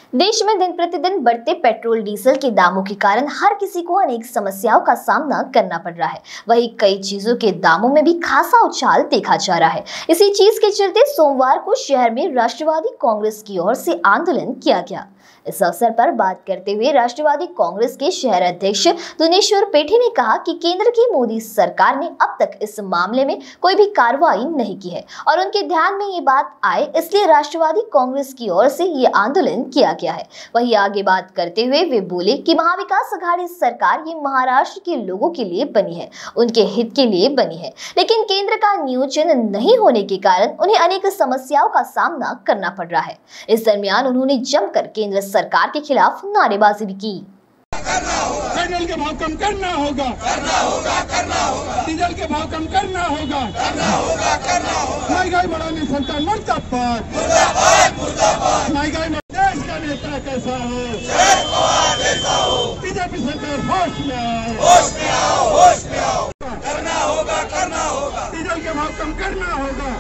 देश में दिन प्रतिदिन बढ़ते पेट्रोल डीजल के दामों के कारण हर किसी को अनेक समस्याओं का सामना करना पड़ रहा है। वहीं कई चीजों के दामों में भी खासा उछाल देखा जा रहा है। इसी चीज के चलते सोमवार को शहर में राष्ट्रवादी कांग्रेस की ओर से आंदोलन किया गया। इस अवसर पर बात करते हुए राष्ट्रवादी कांग्रेस के शहर अध्यक्ष दुनेश्वर पेठे ने कहा कि केंद्र की मोदी सरकार ने अब तक इस मामले में कोई भी कार्रवाई नहीं की है और उनके ध्यान में ये बात आए इसलिए राष्ट्रवादी कांग्रेस की ओर से ये आंदोलन किया गया है। वहीं आगे बात करते हुए वे बोले कि महाविकास अघाड़ी सरकार ये महाराष्ट्र के लोगों के लिए बनी है, उनके हित के लिए बनी है, लेकिन केंद्र का नियोजन नहीं होने के कारण उन्हें अनेक समस्याओं का सामना करना पड़ रहा है। इस दरमियान उन्होंने जमकर केंद्र सरकार के खिलाफ नारेबाजी भी की। पेट्रोल के भाव कम करना होगा, डीजल के भाव कम करना होगा, महंगाई बढ़ाने सरकार मुर्दाबाद, महंगाई देश का नेता कैसा हो, बीजेपी सरकार होश में आओ, करना होगा, डीजल के भाव कम करना होगा।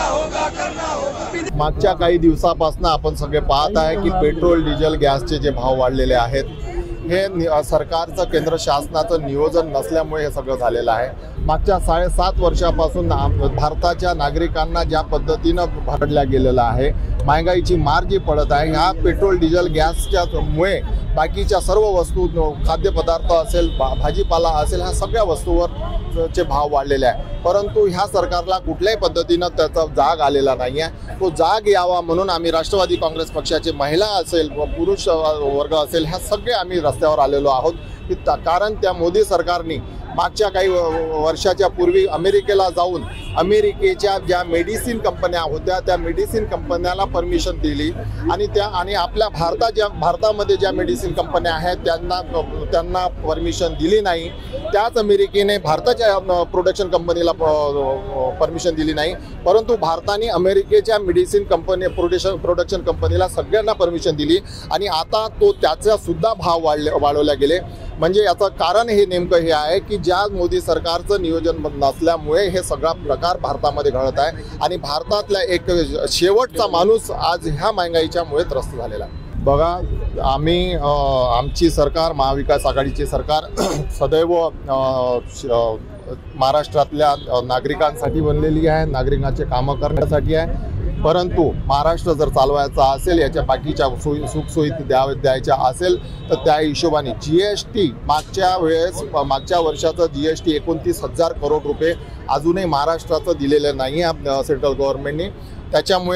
मागच्या काही दिवसापासून आपण सगळे पाहत आहे की पेट्रोल डिझेल गॅसचे जे भाव वाढलेले आहेत हे सरकारचं केंद्र शासनाचं नियोजन नसल्यामुळे हे सगळं झालेलं आहे। मागच्या 7.5 वर्षापासून भारताच्या नागरिकांना ज्या पद्धतीनं भरडल्या गेलेलं आहे, महंगाईची मार जी पडत आहे, ह्या पेट्रोल डिझेल गॅसच्यामुळे बाकीच्या सर्व वस्तू खाद्यपदार्थ असेल, भाजीपाला असेल, ह्या सगळ्या वस्तूवर चे भाव वाढलेले आहे। परंतु ह्या सरकारला कुठल्याही पद्धतीनं त्याचा जाग आलेला नाही आहे। तो जाग यावा म्हणून आम्ही राष्ट्रवादी काँग्रेस पक्षाचे महिला असेल व पुरुष वर्ग असेल, ह्या सगळे आम्ही रस्त्यावर आलेलो आहोत की कारण त्या मोदी सरकारने मागच्या काही वर्षाच्या पूर्वी अमेरिकेला जाऊन अमेरिकेच्या ज्या मेडिसिन कंपन्या होत्या त्या मेडिसिन कंपन्याला परमिशन दिली आणि आपल्या भारतामध्ये ज्या मेडिसिन कंपन्या आहेत त्यांना परमिशन दिली नाही। त्याच अमेरिकेने भारताच्या प्रोडक्शन कंपनीला परमिशन दिली नाही, परंतु भारताने अमेरिकेच्या मेडिसिन कंपनी प्रोडक्शन कंपनीला सगळ्यांना परमिशन दिली आणि आता त्याचा सुद्धा भाव वाढवले गेले। म्हणजे याचं कारण हे नेमकं हे आहे की ज्या मोदी सरकारचं नियोजन नसल्यामुळे हे सगळा प्रकार भारतामध्ये घडत आहे आणि भारतातला एक शेवटचा माणूस आज ह्या महंगाईच्यामुळे त्रस्त झालेला आहे। बघा, आमची सरकार महाविकास आघाडीची सरकार सदैव महाराष्ट्रातल्या नागरिकांसाठी बनलेली आहे, नागरिकांचे कामं करण्यासाठी आहे। परंतु महाराष्ट्र जर चालवायचा असेल, याच्या बाकीच्या सुखसोयी द्यायच्या असेल तर त्या हिशोबाने जीएसटी मागच्या वर्षाचं जीएसटी 29,000 करोड रुपये अजूनही महाराष्ट्राचं दिलेलं नाही आहे सेंट्रल गव्हर्नमेंटने। त्याच्यामुळे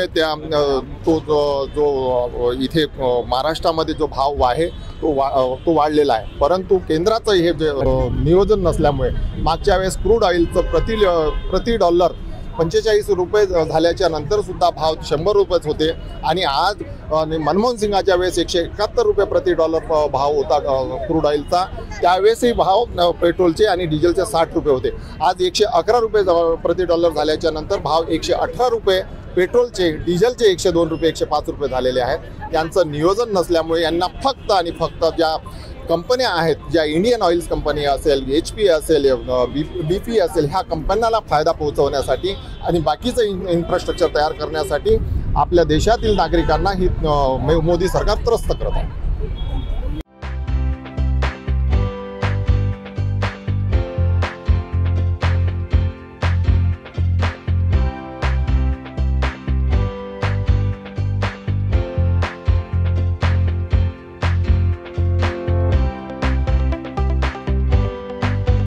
जो इथे महाराष्ट्रामध्ये जो भाव आहे तो वाढलेला आहे। परंतु केंद्राचं हे जे नियोजन नसल्यामुळे मागच्या वेळेस क्रूड ऑइलचं प्रति डॉलर 45 रुपये झाल्याच्या नंतर सुद्धा भाव 100 रुपयेच होते आणि आज मनमोहन सिंगाच्या वेळेस 171 रुपये प्रति डॉलर भाव होता क्रूड ऑइलचा। त्यावेळेसही भाव पेट्रोलचे आणि डिझेलचे 60 रुपये होते। आज 111 रुपये प्रति डॉलर झाल्याच्या नंतर भाव 118 रुपये पेट्रोलचे, डिझेलचे 102 रुपये 105 रुपये झालेले आहेत। यांचं नियोजन नसल्यामुळे यांना फक्त आणि फक्त ज्या कंपन्या आहेत, ज्या इंडियन ऑइल्स कंपनी असेल, HP असेल, BP असेल, ह्या कंपन्यांना फायदा पोहोचवण्यासाठी आणि बाकीचं इन्फ्रास्ट्रक्चर तयार करण्यासाठी आपल्या देशातील नागरिकांना ही मोदी सरकार त्रस्त करत आहे।